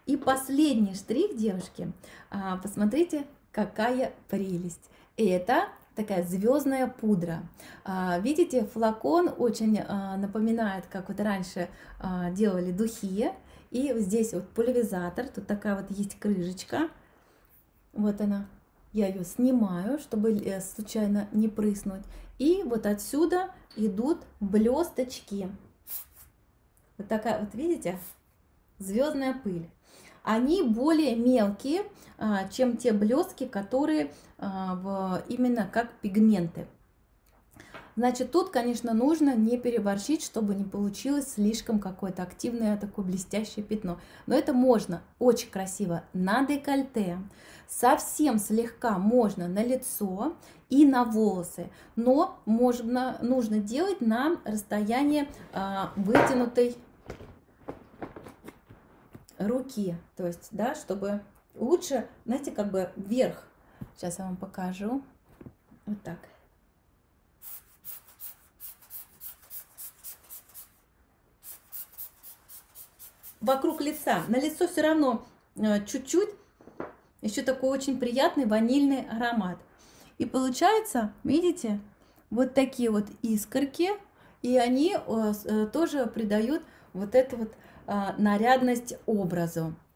И последний штрих, девушки, посмотрите, какая прелесть. Это такая звездная пудра. Видите, флакон очень напоминает, как вот раньше делали духи. И здесь вот пульверизатор, тут такая вот есть крышечка. Вот она. Я ее снимаю, чтобы случайно не прыснуть. И вот отсюда идут блесточки. Вот такая вот, видите, звездная пыль. Они более мелкие, чем те блестки, которые именно как пигменты. Значит, тут, конечно, нужно не переборщить, чтобы не получилось слишком какое-то активное такое блестящее пятно. Но это можно очень красиво на декольте, совсем слегка можно на лицо и на волосы. Но нужно делать на расстоянии вытянутой руки. То есть, да, чтобы лучше, знаете, как бы вверх. Сейчас я вам покажу. Вот так. Вокруг лица. На лицо все равно чуть-чуть. Еще такой очень приятный ванильный аромат. И получается, видите, вот такие вот искорки. И они тоже придают вот эту вот нарядность образу.